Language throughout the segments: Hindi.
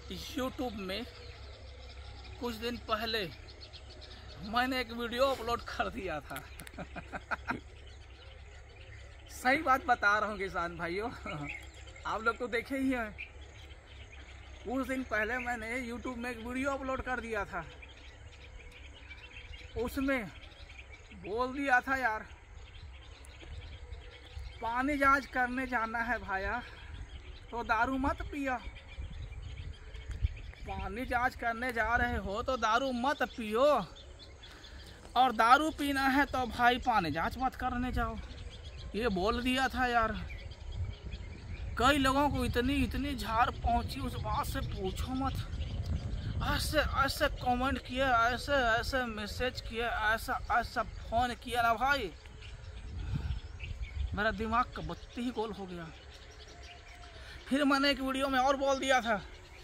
YouTube में कुछ दिन पहले मैंने एक वीडियो अपलोड कर दिया था। सही बात बता रहा हूँ किसान भाइयों, आप लोग तो देखे ही हैं। कुछ दिन पहले मैंने YouTube में एक वीडियो अपलोड कर दिया था। उसमें बोल दिया था यार, पानी जांच करने जाना है भाया तो दारू मत पियो। पानी जांच करने जा रहे हो तो दारू मत पियो, और दारू पीना है तो भाई पानी जांच मत करने जाओ। ये बोल दिया था यार। कई लोगों को इतनी झाड़ पहुंची उस बात से पूछो मत। ऐसे कमेंट किए, ऐसे मैसेज किए, ऐसा फोन किया ना भाई, मेरा दिमाग का बत्ती ही गोल हो गया। फिर मैंने एक वीडियो में और बोल दिया था,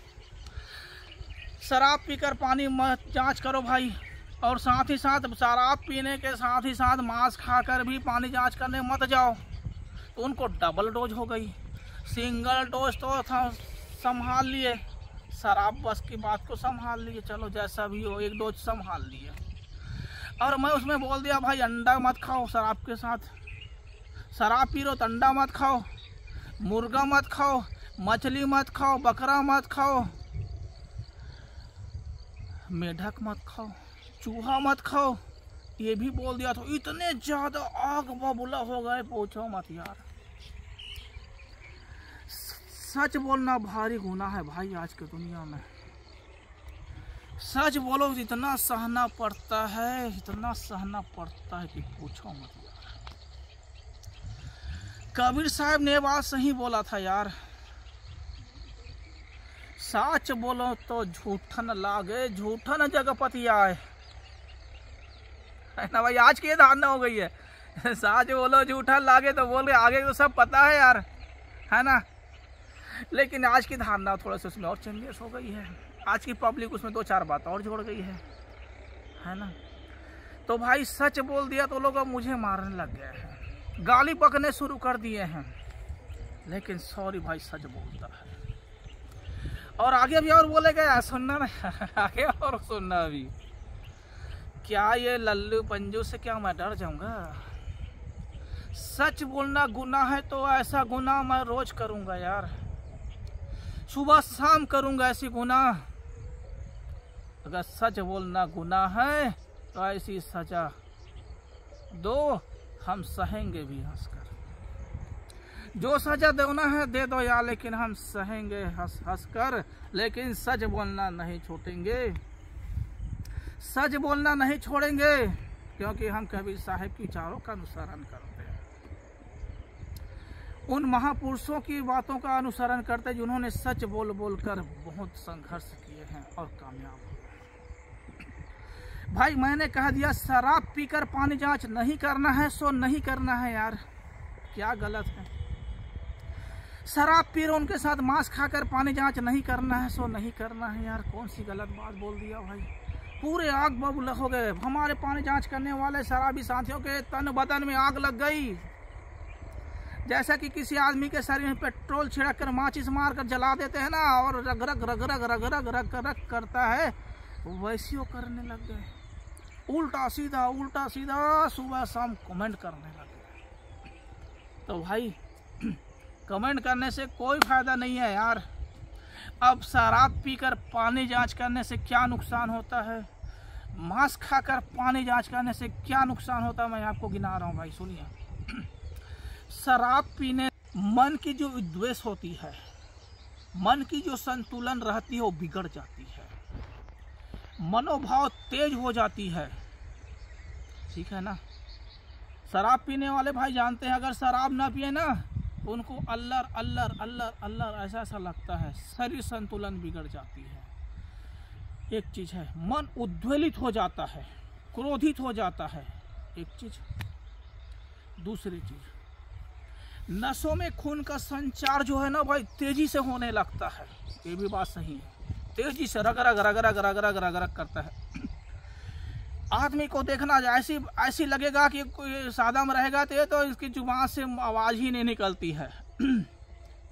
शराब पीकर पानी मत जांच करो भाई, और साथ ही साथ शराब पीने के साथ ही साथ मांस खाकर भी पानी जांच करने मत जाओ। तो उनको डबल डोज हो गई। सिंगल डोज तो था, संभाल लिए, शराब बस की बात को संभाल लिए, चलो जैसा भी हो, एक डोज संभाल लिए। और मैं उसमें बोल दिया भाई, अंडा मत खाओ शराब के साथ। शराब पी लो तो अंडा मत खाओ, मुर्गा मत खाओ, मछली मत खाओ, बकरा मत खाओ, मेढक मत खाओ, चूहा मत खाओ, ये भी बोल दिया। तो इतने ज्यादा आग बबूला हो गए, पूछो मत यार। सच बोलना भारी गुनाह है भाई आज की दुनिया में। सच बोलो इतना सहना पड़ता है, इतना सहना पड़ता है कि पूछो मत यार। कबीर साहब ने बात सही बोला था यार, सच बोलो तो झूठन लागे, झूठन जगपति आए, है ना भाई। आज की ये धारणा हो गई है, सच बोलो झूठन लागे, तो बोल आगे तो सब पता है यार, है ना। लेकिन आज की धारणा थोड़ा सा उसमें और चेंजेस हो गई है। आज की पब्लिक उसमें दो चार बात और जोड़ गई है ना। तो भाई सच बोल दिया तो लोग अब मुझे मारने लग गए हैं, गाली पकने शुरू कर दिए हैं। लेकिन सॉरी भाई, सच बोलता है। और आगे भी और बोलेगा यार, सुनना ना आगे और सुनना। अभी क्या ये लल्लू पंजू से क्या मैं डर जाऊंगा? सच बोलना गुनाह है तो ऐसा गुनाह मैं रोज करूंगा यार, सुबह शाम करूंगा ऐसी गुनाह। अगर सच बोलना गुनाह है तो ऐसी सजा दो, हम सहेंगे भी हंसकर। जो सजा देना है दे दो यार, लेकिन हम सहेंगे हंस हंस कर। लेकिन सच बोलना नहीं छोड़ेंगे, सच बोलना नहीं छोड़ेंगे, क्योंकि हम कबीर साहिब की चारों का अनुसरण करते हैं। उन महापुरुषों की बातों का अनुसरण करते जिन्होंने सच बोल बोल कर बहुत संघर्ष किए हैं और कामयाब हुए। भाई मैंने कह दिया, शराब पीकर पानी जांच नहीं करना है सो नहीं करना है यार, क्या गलत है। शराब पी रहे उनके साथ मांस खाकर पानी जांच नहीं करना है सो नहीं करना है यार, कौन सी गलत बात बोल दिया भाई। पूरे आग बबूला हो गए। हमारे पानी जांच करने वाले शराबी साथियों के तन बदन में आग लग गई। जैसा कि किसी आदमी के शरीर में पेट्रोल छिड़क कर माचिस मार कर जला देते हैं ना, और रग रग रग रग रग रग रग रग करता है, वैसे वो करने लग गए। उल्टा सीधा सुबह शाम कमेंट करने लग गए। तो भाई कमेंट करने से कोई फायदा नहीं है यार। अब शराब पीकर पानी जांच करने से क्या नुकसान होता है, मांस खाकर पानी जांच करने से क्या नुकसान होता है, मैं आपको गिना रहा हूँ भाई, सुनिए। शराब पीने मन की जो विद्वेष होती है, मन की जो संतुलन रहती है वो बिगड़ जाती है, मनोभाव तेज हो जाती है, ठीक है ना। शराब पीने वाले भाई जानते हैं, अगर शराब ना पिए ना तो उनको अल्लर अल्लर अल्लर अल्लर ऐसा लगता है, शरीर संतुलन बिगड़ जाती है। एक चीज है, मन उद्वेलित हो जाता है, क्रोधित हो जाता है, एक चीज। दूसरी चीज, नसों में खून का संचार जो है ना भाई तेजी से होने लगता है, ये भी बात सही है। तेजी से रग रग रग रग रग रग रग रग करता है। आदमी को देखना ऐसी लगेगा कि कोई सादा में रहेगा तो इसकी जुबान से आवाज ही नहीं निकलती है।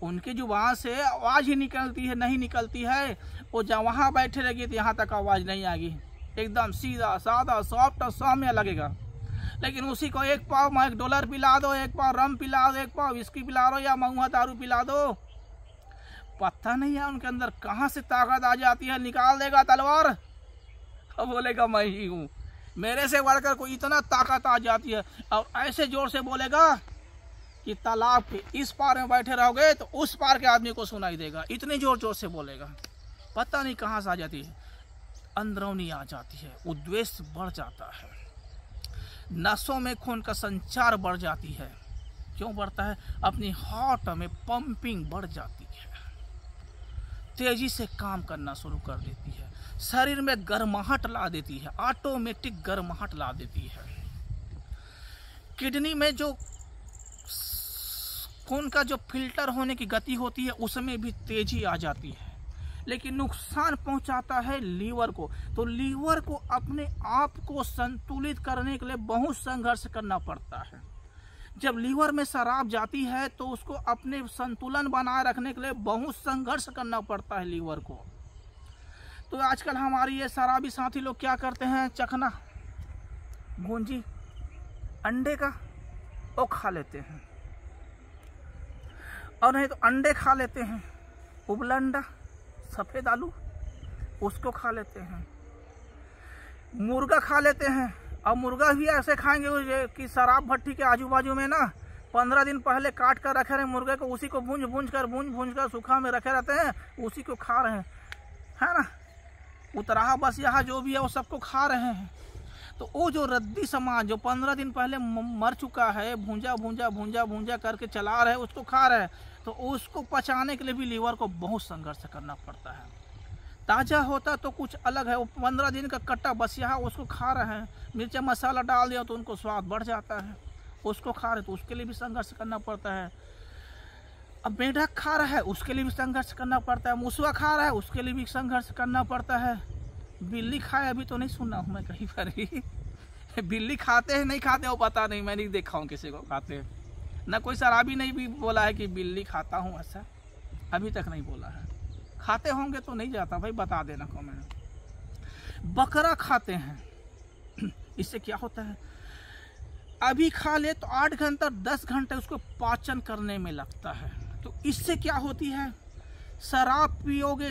उनकी जुबान से आवाज़ ही निकलती है नहीं निकलती है। वो जब वहाँ बैठे रहेगी तो यहाँ तक आवाज़ नहीं आएगी, एकदम सीधा सादा सॉफ्ट और सौम्य लगेगा। लेकिन उसी को एक पाव $1 पिला दो, एक पाव रम पिला दो, एक पाव विस्की पिला दो या महुआ दारू पिला दो, पता नहीं है उनके अंदर कहाँ से ताकत आ जाती है, निकाल देगा तलवार। अब बोलेगा मैं ही हूँ, मेरे से बढ़कर कोई इतना ताकत आ जाती है। और ऐसे जोर से बोलेगा कि तालाब के इस पार में बैठे रहोगे तो उस पार के आदमी को सुनाई देगा, इतनी जोर जोर से बोलेगा। पता नहीं कहाँ से आ जाती है, अंदरूनी आ जाती है, उद्वेष बढ़ जाता है, नसों में खून का संचार बढ़ जाती है। क्यों बढ़ता है? अपनी हार्ट में पंपिंग बढ़ जाती है, तेजी से काम करना शुरू कर देती है, शरीर में गर्माहट ला देती है, ऑटोमेटिक गर्माहट ला देती है। किडनी में जो खून का जो फिल्टर होने की गति होती है उसमें भी तेजी आ जाती है। लेकिन नुकसान पहुंचाता है लीवर को। तो लीवर को अपने आप को संतुलित करने के लिए बहुत संघर्ष करना पड़ता है। जब लीवर में शराब जाती है तो उसको अपने संतुलन बनाए रखने के लिए बहुत संघर्ष करना पड़ता है लीवर को। तो आजकल हमारी ये शराबी साथी लोग क्या करते हैं, चखना भूंजी अंडे का वो खा लेते हैं, और नहीं तो अंडे खा लेते हैं, उबला अंडा सफ़ेद आलू उसको खा लेते हैं, मुर्गा खा लेते हैं। और मुर्गा भी ऐसे खाएंगे कि शराब भट्टी के आजू बाजू में ना 15 दिन पहले काट कर रखे रहे मुर्गे को, उसी को भूंज कर सूखा में रखे रहते हैं, उसी को खा रहे हैं, है ना। उतराहा बस यहाँ जो भी है वो सबको खा रहे हैं। तो वो जो रद्दी समाज जो 15 दिन पहले मर चुका है, भूंजा करके चला रहे, उसको खा रहे हैं। तो उसको पचाने के लिए भी लीवर को बहुत संघर्ष करना पड़ता है। ताज़ा होता तो कुछ अलग है, वो 15 दिन का कट्टा बस यहाँ उसको खा रहे हैं, मिर्चा मसाला डाल दिया तो उनको स्वाद बढ़ जाता है, उसको खा रहे तो उसके लिए भी संघर्ष करना पड़ता है। अब मेढक खा रहा है उसके लिए भी संघर्ष करना पड़ता है, मुसवा खा रहा है उसके लिए भी संघर्ष करना पड़ता है। बिल्ली खाए अभी तो नहीं सुना हूँ मैं कहीं पर ही। बिल्ली खाते हैं नहीं खाते हो पता नहीं, मैं नहीं देखा हूँ किसी को खाते हैं, ना कोई शराबी नहीं भी बोला है कि बिल्ली खाता हूँ, ऐसा अभी तक नहीं बोला है। खाते होंगे तो नहीं जाता भाई, बता देना कमेंट। बकरा खाते हैं, इससे क्या होता है, अभी खा ले तो 8 घंटा 10 घंटे उसको पाचन करने में लगता है। तो इससे क्या होती है, शराब पियोगे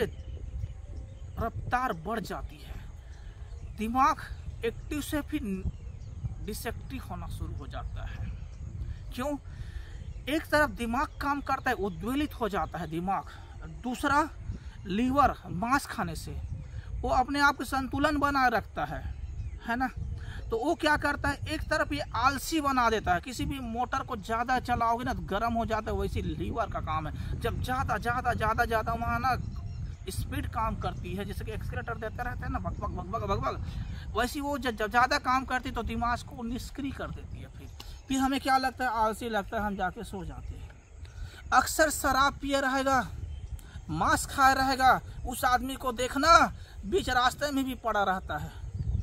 रफ्तार बढ़ जाती है, दिमाग एक्टिव से फिर डिसेक्टिव होना शुरू हो जाता है। क्यों? एक तरफ दिमाग काम करता है, उद्वेलित हो जाता है दिमाग, दूसरा लीवर मांस खाने से वो अपने आप को संतुलन बनाए रखता है ना। तो वो क्या करता है, एक तरफ ये आलसी बना देता है, किसी भी मोटर को ज़्यादा चलाओगे ना तो गर्म हो जाता है, वैसे लीवर का काम है। जब ज़्यादा वहाँ ना स्पीड काम करती है, जैसे कि एक्सीलरेटर देते रहते हैं ना भग भग, वैसी वो जब ज़्यादा काम करती है तो दिमाग को निष्क्रिय कर देती है। फिर हमें क्या लगता है, आलसी लगता है, हम जाके सो जाते हैं। अक्सर शराब पिए रहेगा, मांस खाए रहेगा, उस आदमी को देखना बीच रास्ते में भी पड़ा रहता है,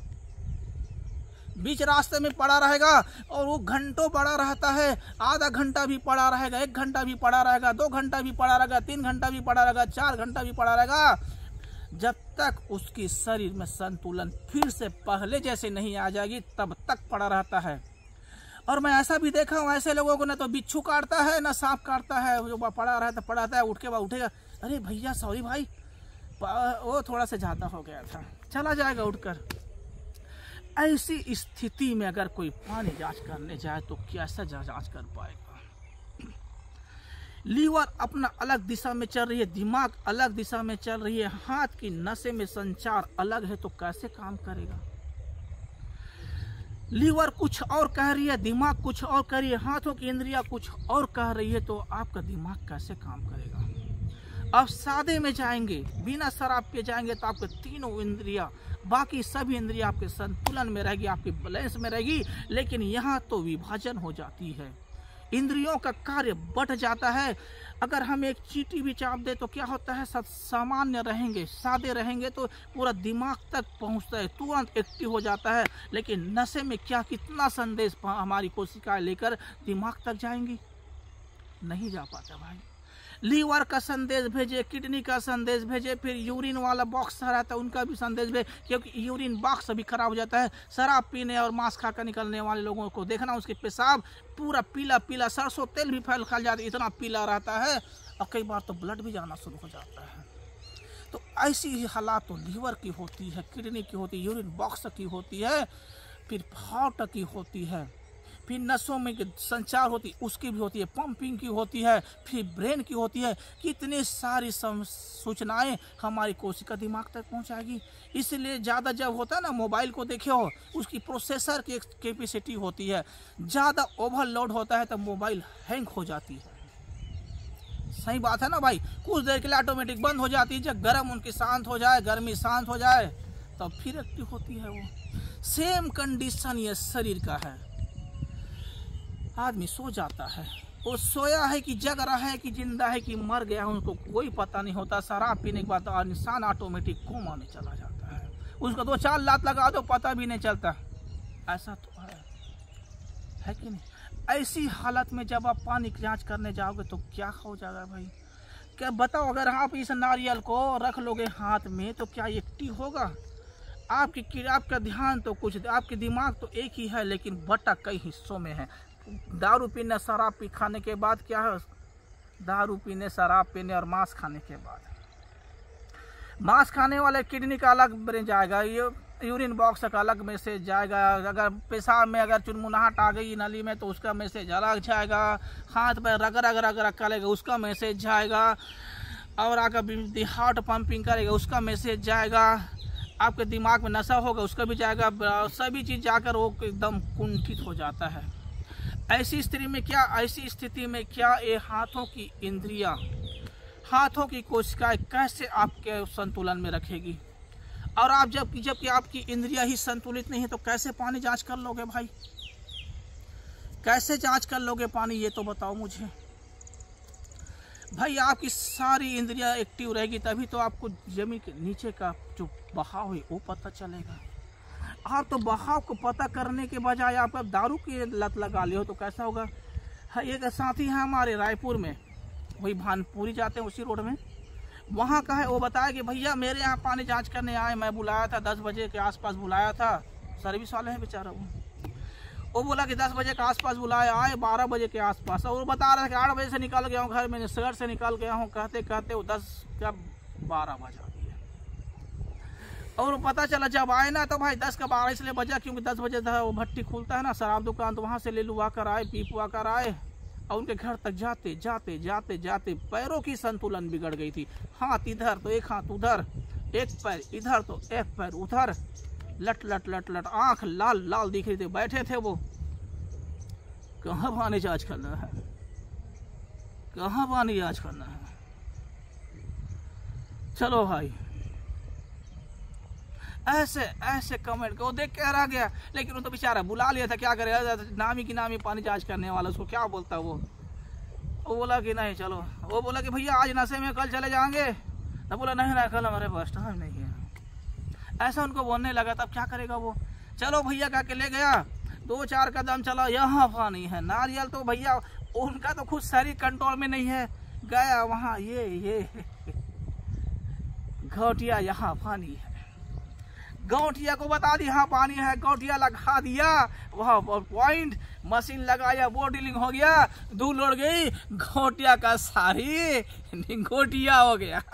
बीच रास्ते में पड़ा रहेगा और वो घंटों पड़ा रहता है, आधा घंटा भी पड़ा रहेगा, 1 घंटा भी पड़ा रहेगा, 2 घंटा भी पड़ा रहेगा, 3 घंटा भी पड़ा रहेगा, 4 घंटा भी पड़ा रहेगा, जब तक उसकी शरीर में संतुलन फिर से पहले जैसे नहीं आ जाएगी तब तक पड़ा रहता है। और मैं ऐसा भी देखा हूँ, ऐसे लोगों को ना तो बिच्छू काटता है ना सांप काटता है, जो पड़ा रहता है, उठ के बाद उठेगा, अरे भैया सॉरी भाई वो थोड़ा सा ज़्यादा हो गया था, चला जाएगा उठकर। ऐसी स्थिति में अगर कोई पानी जांच करने जाए तो कैसा जांच कर पाएगा। लीवर अपना अलग दिशा में चल रही है, दिमाग अलग दिशा में चल रही है, हाथ की नसें में संचार अलग है, तो कैसे काम करेगा। लीवर कुछ और कह रही है, दिमाग कुछ और कह रही है, हाथों की इंद्रियां कुछ और कह रही है, तो आपका दिमाग कैसे काम करेगा। अब सादे में जाएंगे, बिना शराब के जाएंगे तो आपके तीनों इंद्रियां, बाकी सभी इंद्रियां आपके संतुलन में रहेगी, आपकी बैलेंस में रहेगी। लेकिन यहाँ तो विभाजन हो जाती है, इंद्रियों का कार्य बढ़ जाता है। अगर हम एक चींटी भी चाप दे तो क्या होता है, सब सामान्य रहेंगे, सादे रहेंगे तो पूरा दिमाग तक पहुँचता है, तुरंत एक्टिव हो जाता है। लेकिन नशे में क्या कितना संदेश हमारी कोशिकाएं लेकर दिमाग तक जाएंगी, नहीं जा पाता भाई। लीवर का संदेश भेजे, किडनी का संदेश भेजे, फिर यूरिन वाला बॉक्स रहता है उनका भी संदेश भेजे, क्योंकि यूरिन बॉक्स भी खराब हो जाता है। शराब पीने और मांस खाकर निकलने वाले लोगों को देखना, उसके पेशाब पूरा पीला पीला, सरसों तेल भी फैल खा जाता है, इतना पीला रहता है, और कई बार तो ब्लड भी जाना शुरू हो जाता है। तो ऐसी ही हालात तो लीवर की होती है, किडनी की होती है, यूरिन बॉक्स की होती है, फिर हार्ट की होती है, फिर नसों में संचार होती है उसकी भी होती है, पंपिंग की होती है, फिर ब्रेन की होती है। कितनी सारी सूचनाएं हमारी कोशिका दिमाग तक पहुंचाएगी। इसलिए ज़्यादा जब होता है ना, मोबाइल को देखे हो, उसकी प्रोसेसर की कैपेसिटी होती है, ज़्यादा ओवरलोड होता है तब मोबाइल हैंग हो जाती है। सही बात है ना भाई, कुछ देर के लिए ऑटोमेटिक बंद हो जाती है, जब गर्म उनकी शांत हो जाए, गर्मी शांत हो जाए तब फिर एक्टिव होती है वो। सेम कंडीशन ये शरीर का है। आदमी सो जाता है, वो सोया है कि जग रहा है कि जिंदा है कि मर गया है, उनको कोई पता नहीं होता। शराब पीने के बाद इंसान ऑटोमेटिक कोमा में चला जाता है, उसको 2-4 लात लगा दो पता भी नहीं चलता। ऐसा तो है कि नहीं? ऐसी हालत में जब आप पानी की जांच करने जाओगे तो क्या हो जाएगा भाई? क्या बताओ, अगर आप इस नारियल को रख लोगे हाथ में तो क्या एक्टिव होगा? आपका ध्यान तो कुछ, आपके दिमाग तो एक ही है लेकिन बटा कई हिस्सों में है। दारू पीने, शराब पी खाने के बाद क्या है, दारू पीने, शराब पीने और मांस खाने के बाद, मांस खाने वाले किडनी का अलग ब्रेन जाएगा, ये यूरिन बॉक्स का अलग मैसेज जाएगा, अगर पेशाब में अगर चुनमुनाहट आ गई नली में तो उसका मैसेज अलग जाएगा, हाथ पर रगड़ करेगा उसका मैसेज जाएगा, और अगर हार्ट पंपिंग करेगा उसका मैसेज जाएगा, आपके दिमाग में नशा होगा उसका भी जाएगा, सभी चीज़ जाकर वो एकदम कुंठित हो जाता है। ऐसी स्थिति में क्या ये हाथों की इंद्रियां, हाथों की कोशिकाएं कैसे आपके संतुलन में रखेगी? और आप जबकि आपकी इंद्रियां ही संतुलित नहीं है तो कैसे पानी जांच कर लोगे भाई? कैसे जांच कर लोगे पानी, ये तो बताओ मुझे भाई। आपकी सारी इंद्रियां एक्टिव रहेगी तभी तो आपको जमीन के नीचे का जो बहाव है वो पता चलेगा। आप तो बहाव को पता करने के बजाय आप दारू की लत लगा ले हो तो कैसा होगा? एक साथी है हमारे रायपुर में, वही भानपुरी जाते हैं उसी रोड में, वहाँ का है। वो बताया कि भैया मेरे यहाँ पानी जांच करने आए, मैं बुलाया था 10 बजे के आसपास बुलाया था, सर्विस वाले हैं बेचारा वो बोला कि 10 बजे के आसपास बुलाया, आए 12 बजे के आसपास, और वो बता रहा था कि 8 बजे से निकल गया हूँ घर में, शहर से निकल गया हूँ, कहते कहते वो 12 बजा दिए। और पता चला जब आए ना तो भाई 10 का 12 इसलिए बजा क्योंकि 10 बजे वो भट्टी खुलता है ना शराब दुकान, तो वहाँ से ले लुआ कर आए, पी पुआ कर आए, और उनके घर तक जाते पैरों की संतुलन बिगड़ गई थी। हाथ इधर तो एक हाथ उधर, एक पैर इधर तो एक पैर उधर, लट आंख लाल दिख रही थी। बैठे थे वो, कहाँ पानी जांच करना है, कहाँ पानी जांच करना है? चलो भाई, ऐसे कमेंट को देख के रह गया, लेकिन वो तो बेचारा बुला लिया था, क्या करेगा, नामी की नामी पानी जांच करने वाला, उसको क्या बोलता वो बोला कि नहीं चलो, वो बोला कि भैया आज नशे में कल चले जाएंगे, तो बोला नहीं कल हमारे पास टाइम नहीं है, ऐसा उनको बोलने लगा। तब क्या करेगा वो, चलो भैया कह के ले गया, 2-4 कदम चला, यहाँ पानी है। नारियल तो भैया उनका तो खुद शरीर कंट्रोल में नहीं है, गया वहाँ ये घोटिया यहाँ पानी है, गौटिया को बता दी हाँ पानी है, गौटिया लगा दिया, वहाँ पॉइंट मशीन लगाया, वो डीलिंग हो गया, धूल उड़ गई, गौटिया का सारी निंगोटिया हो गया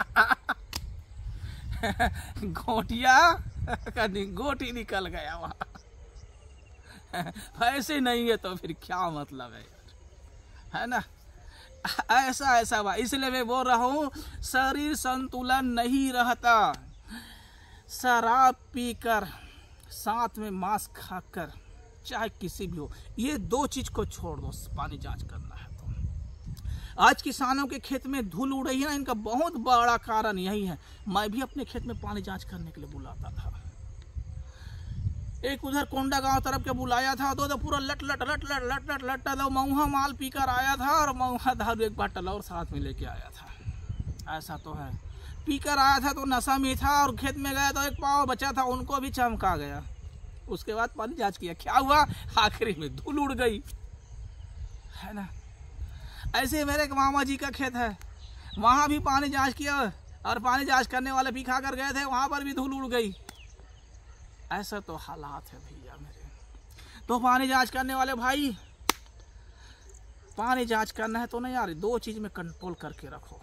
गौटिया का निंगोटी निकल गया वहाँ। ऐसे नहीं है तो फिर क्या मतलब है यार, है ना? ऐसा भाई, इसलिए मैं बोल रहा हूँ शरीर संतुलन नहीं रहता। शराब पीकर साथ में मांस खाकर, चाहे किसी भी हो, ये 2 चीज को छोड़ दो, पानी जांच करना है तो। आज किसानों के खेत में धूल उड़ रही है ना, इनका बहुत बड़ा कारण यही है। मैं भी अपने खेत में पानी जांच करने के लिए बुलाता था, एक उधर कोंडा गांव तरफ के बुलाया था, तो पूरा लट मऊहा माल पीकर आया था, और मऊहा दारू एक बाटल और साथ में लेके आया था। ऐसा तो है, पीकर आया था तो नशा में था, और खेत में गया तो एक पाव बचा था, उनको भी चमका गया। उसके बाद पानी जांच किया, क्या हुआ, आखिरी में धूल उड़ गई, है ना? ऐसे मेरे एक मामा जी का खेत है, वहाँ भी पानी जांच किया और पानी जांच करने वाले भी खा कर गए थे, वहाँ पर भी धूल उड़ गई। ऐसा तो हालात है भैया मेरे। तो पानी जांच करने वाले भाई, पानी जांच करना है तो ना यार, दो चीज में कंट्रोल करके रखो।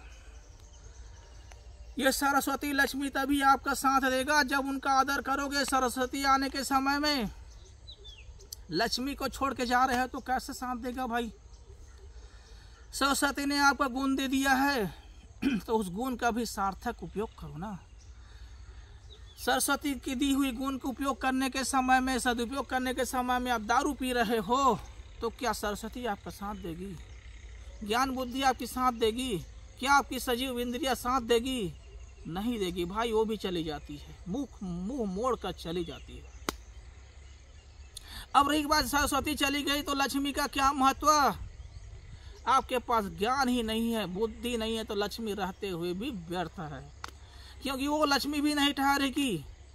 ये सरस्वती लक्ष्मी तभी आपका साथ देगा जब उनका आदर करोगे। सरस्वती आने के समय में लक्ष्मी को छोड़ के जा रहे हैं तो कैसे साथ देगा भाई। सरस्वती ने आपको गुण दे दिया है तो उस गुण का भी सार्थक उपयोग करो ना। सरस्वती की दी हुई गुण का उपयोग करने के समय में, सदुपयोग करने के समय में आप दारू पी रहे हो तो क्या सरस्वती आपका साथ देगी? ज्ञान बुद्धि आपकी साथ देगी? क्या आपकी सजीव इंद्रिया साथ देगी? नहीं देगी भाई, वो भी चली जाती है, मुंह मोड़ कर चली जाती है। अब रही बात, सरस्वती चली गई तो लक्ष्मी का क्या महत्व? आपके पास ज्ञान ही नहीं है, बुद्धि नहीं है तो लक्ष्मी रहते हुए भी व्यर्थ है, क्योंकि वो लक्ष्मी भी नहीं ठहरेगी।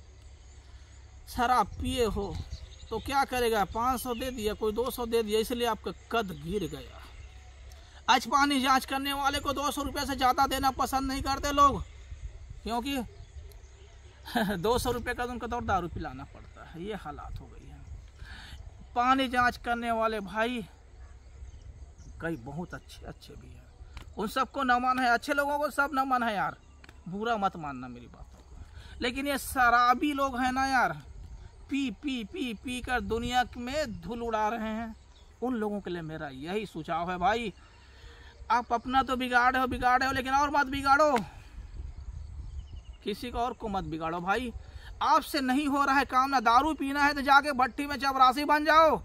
शराब पिए हो तो क्या करेगा? 500 दे दिया, कोई 200 दे दिया, इसलिए आपका कद गिर गया। आज पानी जांच करने वाले को 200 रुपये से ज़्यादा देना पसंद नहीं करते लोग, क्योंकि 200 रुपये का उनका दौर दारू पिलाना पड़ता है। ये हालात हो गई है। पानी जांच करने वाले भाई कई बहुत अच्छे भी हैं, उन सबको नमन है, अच्छे लोगों को सब नमन है यार, बुरा मत मानना मेरी बातों को। लेकिन ये शराबी लोग हैं ना यार, पी पी पी पी कर दुनिया में धूल उड़ा रहे हैं, उन लोगों के लिए मेरा यही सुझाव है भाई, आप अपना तो बिगाड़े हो लेकिन और मत बिगाड़ो, किसी को और को मत बिगाड़ो भाई। आपसे नहीं हो रहा है काम, ना दारू पीना है तो जाके भट्टी में चपरासी बन जाओ।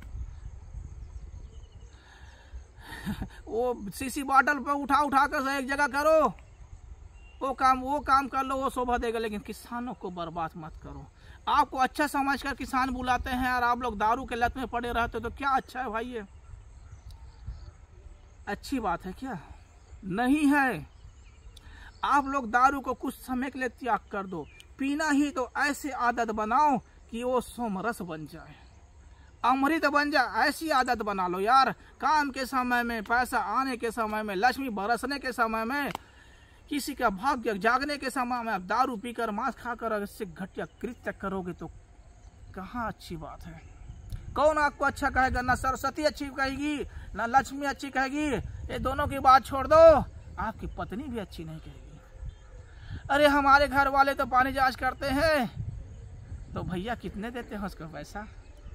वो सीसी बॉटल पे उठा कर एक जगह करो, वो काम कर लो, वो शोभा देगा। लेकिन किसानों को बर्बाद मत करो। आपको अच्छा समझकर किसान बुलाते हैं और आप लोग दारू के लत में पड़े रहते हो तो क्या अच्छा है भाई? ये अच्छी बात है क्या? नहीं है। आप लोग दारू को कुछ समय के लिए त्याग कर दो, पीना ही तो ऐसी आदत बनाओ कि वो सोमरस बन जाए, अमृत बन जाए, ऐसी आदत बना लो यार। काम के समय में, पैसा आने के समय में, लक्ष्मी बरसने के समय में, किसी का भाग्य जागने के समय में आप दारू पीकर, मांस खाकर इससे घटिया कृत्य करोगे तो कहाँ अच्छी बात है? कौन आपको अच्छा कहेगा? ना सरस्वती अच्छी कहेगी, ना लक्ष्मी अच्छी कहेगी। ये दोनों की बात छोड़ दो, आपकी पत्नी भी अच्छी नहीं कहेगी। अरे हमारे घर वाले तो पानी जांच करते हैं, तो भैया कितने देते हैं उसको पैसा?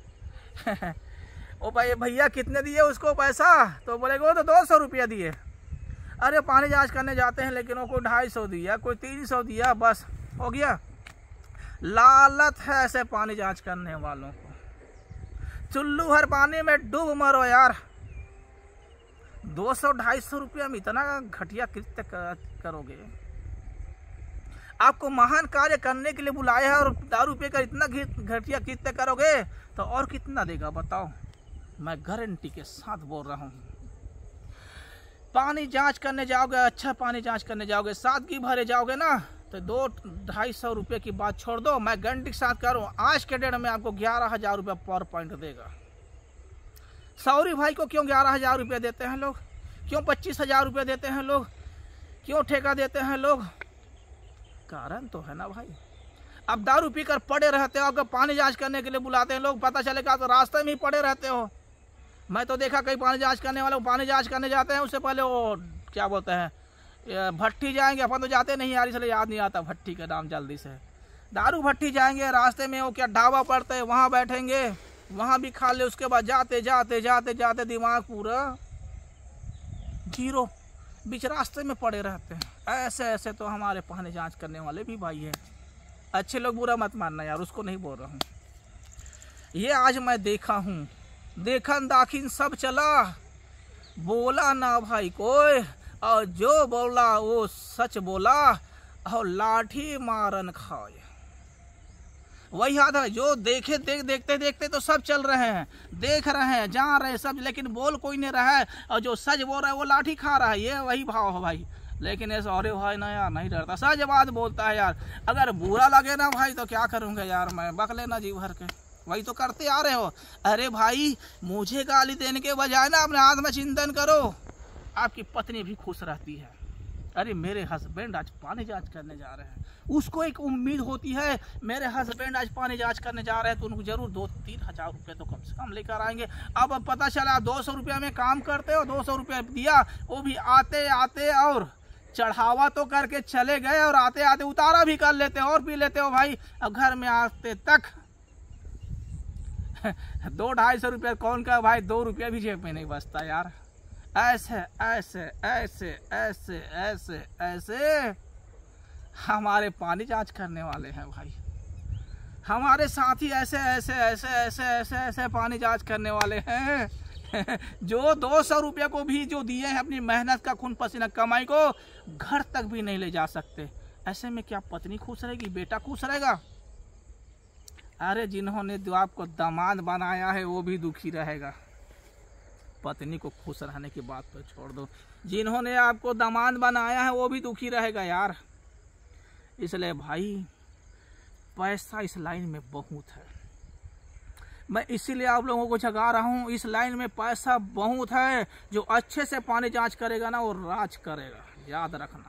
ओ भाई भैया कितने दिए उसको पैसा? तो बोलेगा वो तो 200 रुपया दिए। अरे पानी जांच करने जाते हैं लेकिन वो कोई 250 दिया, कोई 300 दिया, बस हो गया। लालच है ऐसे पानी जांच करने वालों को। चुल्लू हर पानी में डूब मरो यार। 200-250 रुपया में इतना घटिया कृत्य करोगे? आपको महान कार्य करने के लिए बुलाया है और दारू पीकर इतना घटिया कृत्य करोगे तो और कितना देगा बताओ? मैं गारंटी के साथ बोल रहा हूँ। पानी जांच करने जाओगे, अच्छा पानी जांच करने जाओगे, सादगी भरे जाओगे ना, तो 200-250 रुपये की बात छोड़ दो, मैं गारंटी के साथ करूँ आज के डेट में आपको 11,000 रुपये पर पॉइंट देगा। सौरी भाई को क्यों 11,000 रुपये देते हैं लोग? क्यों 25,000 रुपये देते हैं लोग? क्यों ठेका देते हैं लोग? कारण तो है ना भाई। अब दारू पीकर पड़े रहते हो, अगर पानी जांच करने के लिए बुलाते हैं लोग, पता चलेगा तो रास्ते में ही पड़े रहते हो। मैं तो देखा कई पानी जांच करने वाले पानी जांच करने जाते हैं, उससे पहले वो क्या बोलते हैं, भट्टी जाएंगे। अपन तो जाते नहीं यार, इसलिए याद नहीं आता भट्टी का नाम जल्दी से। दारू भट्टी जाएंगे, रास्ते में वो क्या ढाबा पड़ता है, वहाँ बैठेंगे, वहाँ भी खा ले, उसके बाद जाते जाते जाते जाते दिमाग पूरा जीरो, बीच रास्ते में पड़े रहते हैं। ऐसे ऐसे तो हमारे पानी जांच करने वाले भी भाई हैं। अच्छे लोग, बुरा मत मानना यार, उसको नहीं बोल रहा हूँ। ये आज मैं देखा हूँ, देखन दाखिन सब चला, बोला ना भाई कोई, और जो बोला वो सच बोला, और लाठी मारन खाए। वही याद है, जो देखते देखते तो सब चल रहे हैं, देख रहे हैं, जा रहे हैं सब, लेकिन बोल कोई नहीं रहा है, और जो सच बोल रहा है वो लाठी खा रहा है। ये वही भाव है भाई। लेकिन ऐसा अरे भाई ना यार, नहीं डरता, सच बात बोलता है यार। अगर बुरा लगे ना भाई तो क्या करूँगा यार मैं, बक लेना जी भर के, वही तो करते आ रहे हो। अरे भाई मुझे गाली देने के बजाय ना अपने हाथ में चिंतन करो, आपकी पत्नी भी खुश रहती है। अरे मेरे हस्बैंड आज पानी जांच करने जा रहे हैं, उसको एक उम्मीद होती है मेरे हस्बैंड आज पानी जांच करने जा रहे हैं तो उनको जरूर 2-3 हज़ार रुपये तो कम से कम लेकर आएंगे। अब पता चला 200 रुपये में काम करते हो, 200 रुपये दिया, वो भी आते आते और चढ़ावा तो करके चले गए और आते आते उतारा भी कर लेते हो और पी लेते हो भाई। अब घर में आते तक 200-250 रुपये कौन का भाई, 2 रुपया भी जेब में नहीं बचता यार। ऐसे ऐसे ऐसे ऐसे ऐसे ऐसे हमारे पानी जांच करने वाले हैं भाई, हमारे साथी ऐसे ऐसे ऐसे ऐसे ऐसे ऐसे पानी जांच करने वाले हैं जो 200 रुपये को भी जो दिए हैं अपनी मेहनत का खून पसीना कमाई को घर तक भी नहीं ले जा सकते। ऐसे में क्या पत्नी खुश रहेगी, बेटा खुश रहेगा? अरे जिन्होंने जो आपको दामाद बनाया है वो भी दुखी रहेगा। पत्नी को खुश रहने की बात तो छोड़ दो, जिन्होंने आपको दामाद बनाया है वो भी दुखी रहेगा यार। इसलिए भाई पैसा इस लाइन में बहुत है, मैं इसीलिए आप लोगों को जगा रहा हूँ। इस लाइन में पैसा बहुत है, जो अच्छे से पानी जांच करेगा ना वो राज करेगा, याद रखना।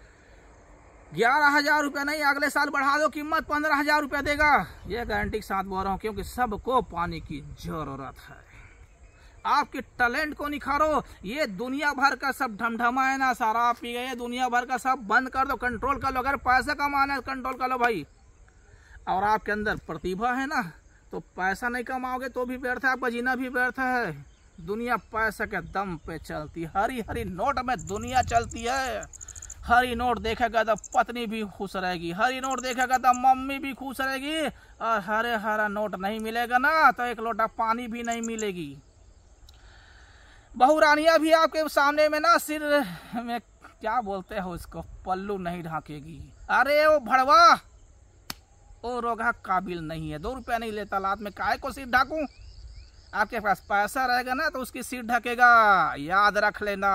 11,000 रुपया नहीं, अगले साल बढ़ा दो कीमत, 15,000 रुपया देगा, ये गारंटी के साथ बोल रहा हूँ, क्योंकि सबको पानी की जरूरत है। आपके टैलेंट को निखारो। ये दुनिया भर का सब ढमढमा है ना, शराब पी गए, दुनिया भर का सब बंद कर दो, कंट्रोल कर लो। अगर पैसा कमाना है कंट्रोल कर लो भाई। और आपके अंदर प्रतिभा है ना, तो पैसा नहीं कमाओगे तो भी व्यर्थ है, आपका जीना भी व्यर्थ है। दुनिया पैसा के दम पे चलती, हरी हरी नोट में दुनिया चलती है। हरी नोट देखेगा तो पत्नी भी खुश रहेगी, हरी नोट देखेगा तो मम्मी भी खुश रहेगी, और हरे हरा नोट नहीं मिलेगा ना तो एक लोटा पानी भी नहीं मिलेगी। बहुरानियां भी आपके सामने में ना सिर में क्या बोलते हो उसको, पल्लू नहीं ढाकेगी। अरे वो भड़वा, वो रोगा काबिल नहीं है, 2 रुपया नहीं लेता लात में, काहे को सिर ढाकूं? आपके पास पैसा रहेगा ना तो उसकी सिर ढकेगा, याद रख लेना।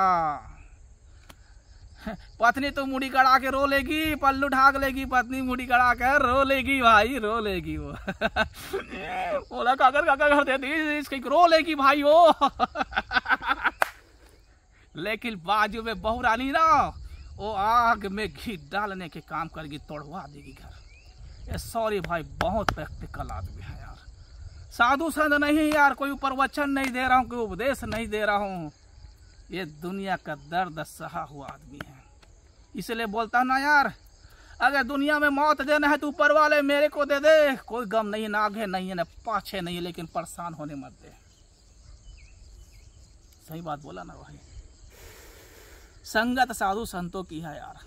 पत्नी तो मुड़ी गड़ा के रो लेगी, पल्लू ढाक लेगी, पत्नी मुड़ी गड़ा के रो लेगी भाई, रो लेगी वो बोला काकर काकर कर देती इसकी, रो लेगी भाई वो लेकिन बाजू में बहुरानी ना, वो आग में घी डालने के काम करेगी, तोड़वा देगी घर। ये सॉरी भाई, बहुत प्रैक्टिकल आदमी है यार, साधु संत नहीं यार, कोई ऊपर वचन नहीं दे रहा हूँ, कोई उपदेश नहीं दे रहा हूँ, ये दुनिया का दर्द सहा हुआ आदमी है। इसलिए बोलता हूँ ना यार, अगर दुनिया में मौत देना है तो ऊपर वाले मेरे को दे दे, कोई गम नहीं, ना आगे नहीं है ना पाछे नहीं है, लेकिन परेशान होने मत दे। सही बात बोला ना भाई। संगत साधु संतों की है यार,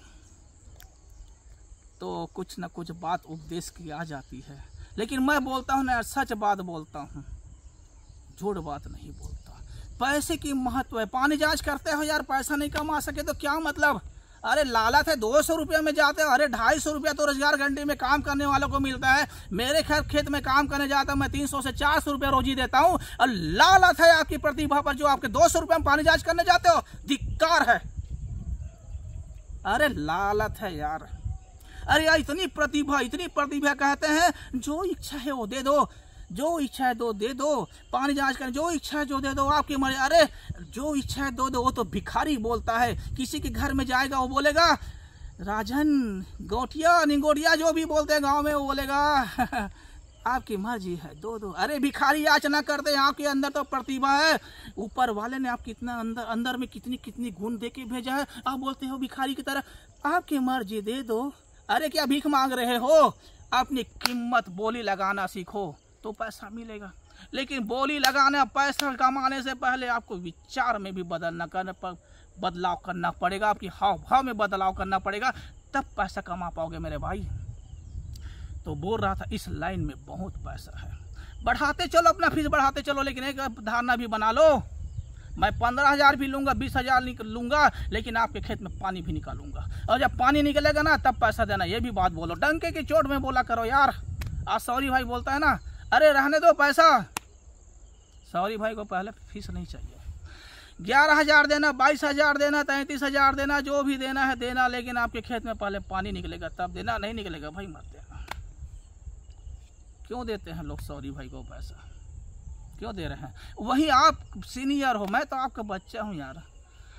तो कुछ न कुछ बात उपदेश की आ जाती है, लेकिन मैं बोलता हूँ ना यार, सच बात बोलता हूँ, झूठ बात नहीं बोलता। पैसे की महत्व है। पानी जांच करते हो यार, पैसा नहीं कमा सके तो क्या मतलब? अरे लालच है, 200 रुपये में जाते हो, अरे 250 रुपया तो रोजगार घंटे में काम करने वालों को मिलता है। मेरे खेत में काम करने जाता हूँ मैं, 300 से 400 रुपया रोजी देता हूँ, और लालच है आपकी प्रतिभा पर जो आपके 200 रुपये में पानी जांच करने जाते हो, धिक्कार है। अरे लालच है यार, अरे यार इतनी प्रतिभा कहते हैं, जो इच्छा है वो दे दो, जो इच्छा है दो दे दो, पानी जांच करें, जो इच्छा है जो दे दो, आपकी मर्जी। अरे जो इच्छा है दो दो, वो तो भिखारी बोलता है। किसी के घर में जाएगा वो बोलेगा राजन गोटिया निगोटिया, जो भी बोलते हैं गांव में, वो बोलेगा आपकी मर्जी है दो दो। अरे भिखारी याचना करते हैं, आपके अंदर तो प्रतिभा है, ऊपर वाले ने आप कितना अंदर में कितनी गुण दे के भेजा है, आप बोलते हो भिखारी की तरह आपकी मर्जी दे दो। अरे क्या भीख मांग रहे हो? अपनी कीमत बोली लगाना सीखो तो पैसा मिलेगा, लेकिन बोली लगाने पैसा कमाने से पहले आपको विचार में भी बदलाव करना पड़ेगा, आपकी हाव भाव में बदलाव करना पड़ेगा, तब पैसा कमा पाओगे मेरे भाई। तो बोल रहा था इस लाइन में बहुत पैसा है, बढ़ाते चलो, अपना फीस बढ़ाते चलो, लेकिन एक धारणा भी बना लो, मैं 15,000 भी लूंगा, 20,000 लूंगा, लेकिन आपके खेत में पानी भी निकालूंगा, और जब पानी निकलेगा ना तब पैसा देना, ये भी बात बोलो, डंके की चोट में बोला करो यार। आज सॉरी भाई बोलता है ना, अरे रहने दो पैसा, सॉरी भाई को पहले फीस नहीं चाहिए, 11,000 देना, 22,000 देना, 33,000 देना, जो भी देना है देना, लेकिन आपके खेत में पहले पानी निकलेगा तब देना, नहीं निकलेगा भाई मत देना। क्यों देते हैं लोग सॉरी भाई को पैसा, क्यों दे रहे हैं? वही आप सीनियर हो, मैं तो आपका बच्चा हूँ यार,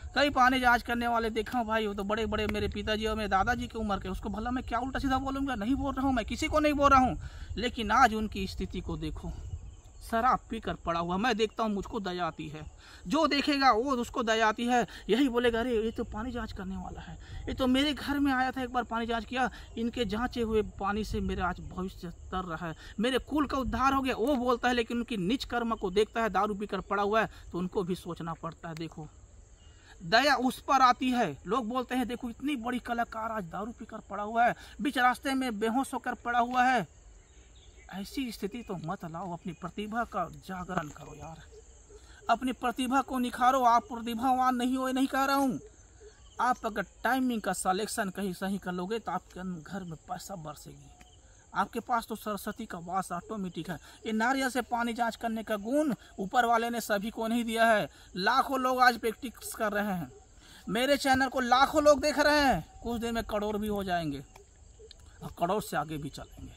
कई पानी जांच करने वाले देखा हूँ भाई, वो तो बड़े बड़े मेरे पिताजी और मेरे दादाजी की उम्र के, उसको भला मैं क्या उल्टा सीधा बोलूँगा, नहीं बोल रहा हूँ, मैं किसी को नहीं बोल रहा हूँ, लेकिन आज उनकी स्थिति को देखो, शराब पीकर पड़ा हुआ। मैं देखता हूँ मुझको दया आती है, जो देखेगा वो उसको दया आती है, यही बोलेगा अरे ये तो पानी जांच करने वाला है, ये तो मेरे घर में आया था, एक बार पानी जांच किया, इनके जांचे हुए पानी से मेरा आज भविष्य तर रहा है, मेरे कुल का उद्धार हो गया, वो बोलता है। लेकिन उनकी नीच कर्म को देखता है, दारू पीकर पड़ा हुआ है, तो उनको भी सोचना पड़ता है। देखो दया उस पर आती है। लोग बोलते हैं देखो इतनी बड़ी कलाकार आज दारू पीकर पड़ा हुआ है, बीच रास्ते में बेहोश होकर पड़ा हुआ है। ऐसी स्थिति तो मत लाओ, अपनी प्रतिभा का जागरण करो यार, अपनी प्रतिभा को निखारो। आप प्रतिभावान नहीं हो, नहीं कह रहा हूँ, आप अगर टाइमिंग का सिलेक्शन कहीं सही कर लोगे तो आपके घर में पैसा बरसेगी। आपके पास तो सरस्वती का वास ऑटोमेटिक है। ये नारियल से पानी जांच करने का गुण ऊपर वाले ने सभी को नहीं दिया है। लाखों लोग आज प्रैक्टिस कर रहे हैं, मेरे चैनल को लाखों लोग देख रहे हैं, कुछ दिन में करोड़ भी हो जाएंगे और करोड़ से आगे भी चलेंगे।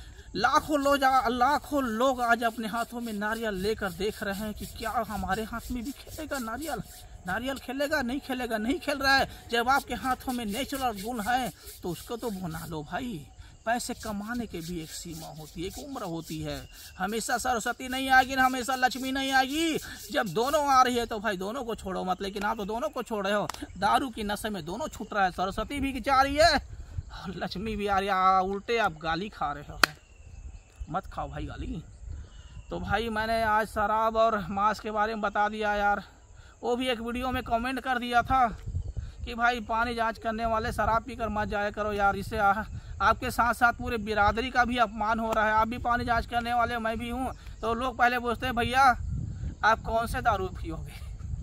लाखों लोग आज अपने हाथों में नारियल लेकर देख रहे हैं कि क्या हमारे हाथ में भी खेलेगा नारियल, नारियल खेलेगा, नहीं खेलेगा, नहीं खेल रहा है। जब आपके हाथों में नेचुरल गुण है तो उसको तो बना लो भाई। पैसे कमाने के भी एक सीमा होती है, एक उम्र होती है। हमेशा सरस्वती नहीं आएगी ना हमेशा लक्ष्मी नहीं आएगी। जब दोनों आ रही है तो भाई दोनों को छोड़ो मत, लेकिन आप तो दोनों को छोड़ रहे हो। दारू की नशे में दोनों छूट रहा है, सरस्वती भी जा रही है और लक्ष्मी भी आ रही है। उल्टे आप गाली खा रहे हो, मत खाओ भाई गाली। तो भाई मैंने आज शराब और मांस के बारे में बता दिया यार। वो भी एक वीडियो में कमेंट कर दिया था कि भाई पानी जांच करने वाले शराब पीकर मत जाया करो यार, इससे आपके साथ साथ पूरे बिरादरी का भी अपमान हो रहा है। आप भी पानी जांच करने वाले, मैं भी हूँ। तो लोग पहले पूछते हैं भैया आप कौन से दारू पियोगे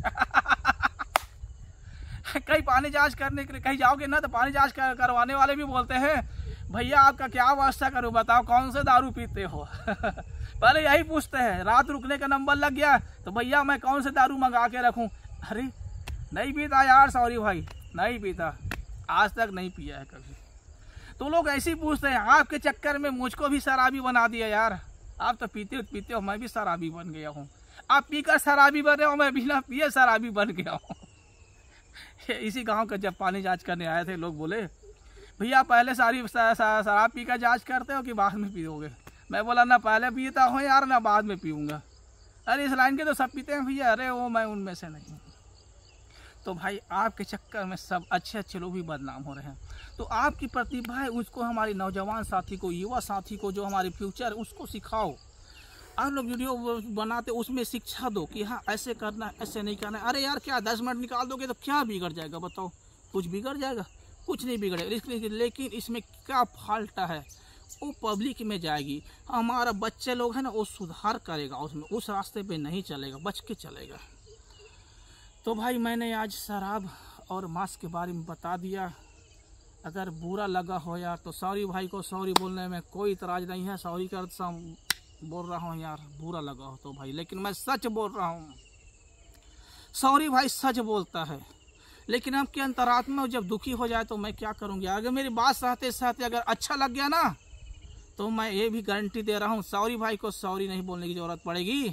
कहीं पानी जांच करने के लिए कहीं जाओगे ना तो पानी जांच करवाने वाले भी बोलते हैं भैया आपका क्या व्यवस्था करूँ, बताओ कौन से दारू पीते हो पहले यही पूछते हैं। रात रुकने का नंबर लग गया तो भैया मैं कौन से दारू मंगा के रखूं। अरे नहीं पीता यार, सॉरी भाई नहीं पीता, आज तक नहीं पिया है कभी। तो लोग ऐसे ही पूछते हैं। आपके चक्कर में मुझको भी शराबी बना दिया यार। आप तो पीते हो, मैं भी शराबी बन गया हूँ। आप पीकर शराबी बने हो, मैं बिना पिए शराबी बन गया हूँ इसी गाँव का जब पानी जाँच करने आए थे, लोग बोले भैया पहले शराब पी कर जाँच करते हो कि बाद में पियोगे। मैं बोला ना पहले पीता हूँ यार ना बाद में पीऊँगा। अरे इस लाइन के तो सब पीते हैं भैया। अरे वो मैं उनमें से नहीं हूँ। तो भाई आपके चक्कर में सब अच्छे लोग भी बदनाम हो रहे हैं। तो आपकी प्रतिभा है उसको हमारे नौजवान साथी को, युवा साथी को, जो हमारे फ्यूचर उसको सिखाओ। आप लोग वीडियो बनाते उसमें शिक्षा दो कि हाँ ऐसे करना ऐसे नहीं करना। अरे यार क्या 10 मिनट निकाल दोगे तो क्या बिगड़ जाएगा बताओ? कुछ बिगड़ जाएगा? कुछ नहीं बिगड़ेगा। लेकिन इसमें क्या फॉल्ट है वो पब्लिक में जाएगी। हमारा बच्चे लोग हैं ना वो सुधार करेगा, उसमें उस रास्ते पे नहीं चलेगा, बच के चलेगा। तो भाई मैंने आज शराब और मांस के बारे में बता दिया। अगर बुरा लगा हो यार तो सॉरी भाई को, सॉरी बोलने में कोई इतराज नहीं है। सॉरी कर बोल रहा हूँ यार, बुरा लगा हो तो भाई, लेकिन मैं सच बोल रहा हूँ। सॉरी भाई सच बोलता है, लेकिन आपके अंतरात्मा जब दुखी हो जाए तो मैं क्या करूँगी। अगर मेरी बात सहते सहते अगर अच्छा लग गया ना तो मैं ये भी गारंटी दे रहा हूँ सॉरी भाई को सॉरी नहीं बोलने की ज़रूरत पड़ेगी।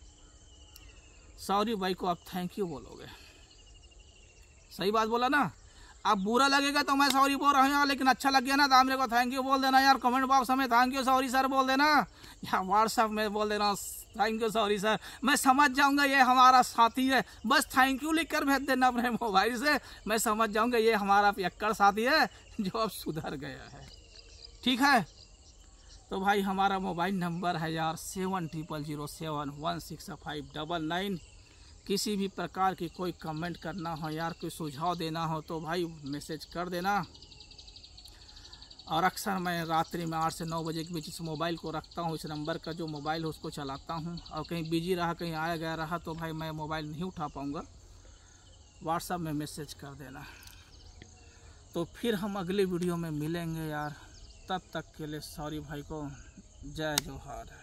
सॉरी भाई को आप थैंक यू बोलोगे। सही बात बोला ना? आप बुरा लगेगा तो मैं सॉरी बोल रहा हूँ यार, लेकिन अच्छा लग गया ना तो आप मेरे को थैंक यू बोल देना यार। कमेंट बॉक्स में थैंक यू सॉरी सर बोल देना, या व्हाट्सएप में बोल देना थैंक यू सॉरी सर। मैं समझ जाऊंगा ये हमारा साथी है। बस थैंक यू लिख कर भेज देना अपने मोबाइल से, मैं समझ जाऊंगा ये हमारा पियक्कड़ साथी है जो अब सुधर गया है। ठीक है? तो भाई हमारा मोबाइल नंबर है यार 70071659। किसी भी प्रकार की कोई कमेंट करना हो यार, कोई सुझाव देना हो तो भाई मैसेज कर देना। और अक्सर मैं रात्रि में 8 से 9 बजे के बीच इस मोबाइल को रखता हूँ। इस नंबर का जो मोबाइल है उसको चलाता हूँ, और कहीं बिजी रहा, कहीं आया गया रहा तो भाई मैं मोबाइल नहीं उठा पाऊँगा। व्हाट्सएप में मैसेज कर देना। तो फिर हम अगले वीडियो में मिलेंगे यार, तब तक के लिए सॉरी भाई को। जय जोहार।